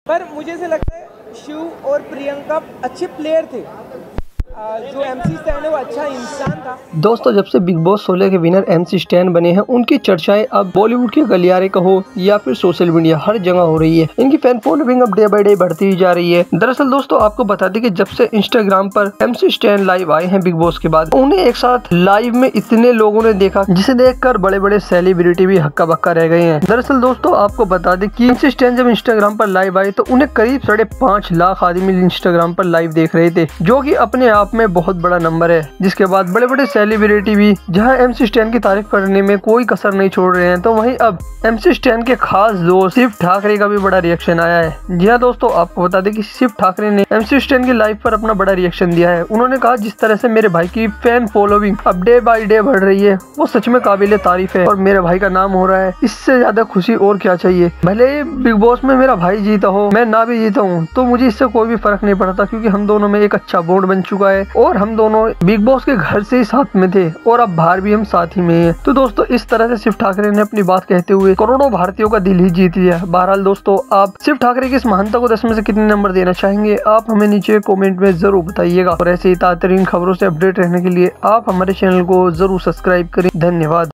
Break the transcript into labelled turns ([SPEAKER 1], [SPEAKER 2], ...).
[SPEAKER 1] पर मुझे ऐसा लगता है शिव और प्रियंका अच्छे प्लेयर थे। जो MC स्टैन है वो अच्छा इंसान था।
[SPEAKER 2] दोस्तों, जब से बिग बॉस 16 के विनर MC स्टैन बने हैं, उनकी चर्चाएं अब बॉलीवुड के गलियारे कहो या फिर सोशल मीडिया हर जगह हो रही है। इनकी फैन फॉलोइंग अब डे बाय डे बढ़ती ही जा रही है। दरअसल दोस्तों, आपको बता दें कि जब से इंस्टाग्राम पर MC स्टैन लाइव आए हैं बिग बॉस के बाद, उन्हें एक साथ लाइव में इतने लोगों ने देखा जिसे देखकर बड़े बड़े सेलिब्रिटी भी हक्का बक्का रह गए हैं। दरअसल दोस्तों, आपको बता दें कि MC स्टैन जब इंस्टाग्राम पर लाइव आए तो उन्हें करीब 5.5 लाख आदमी इंस्टाग्राम पर लाइव देख रहे थे, जो की अपने आप में बहुत बड़ा नंबर है। जिसके बाद बड़े बड़े सेलिब्रिटी भी जहां MC स्टैन की तारीफ करने में कोई कसर नहीं छोड़ रहे हैं, तो वहीं अब MC स्टैन के खास दोस्त शिव ठाकरे का भी बड़ा रिएक्शन आया है। जी हाँ दोस्तों, आपको बता दें कि शिव ठाकरे ने MC स्टैन की लाइफ पर अपना बड़ा रिएक्शन दिया है। उन्होंने कहा, जिस तरह से मेरे भाई की फैन फॉलोइंग अब डे बाय डे बढ़ रही है, वो सच में काबिले तारीफ है और मेरे भाई का नाम हो रहा है। इससे ज्यादा खुशी और क्या चाहिए। भले बिग बॉस में मेरा भाई जीता हो, मैं ना भी जीता हूँ, तो मुझे इससे कोई भी फर्क नहीं पड़ता, क्योंकि हम दोनों में एक अच्छा बॉन्ड बन चुका है और हम दोनों बिग बॉस के घर से ही साथ में थे और अब बाहर भी हम साथ ही में हैं। तो दोस्तों, इस तरह से शिव ठाकरे ने अपनी बात कहते हुए करोड़ों भारतीयों का दिल ही जीत लिया। बहरहाल दोस्तों, आप शिव ठाकरे की इस महानता को 10 में से कितने नंबर देना चाहेंगे, आप हमें नीचे कमेंट में जरूर बताइएगा। और ऐसे ही ताज़ा खबरों से अपडेट रहने के लिए आप हमारे चैनल को जरूर सब्सक्राइब करें। धन्यवाद।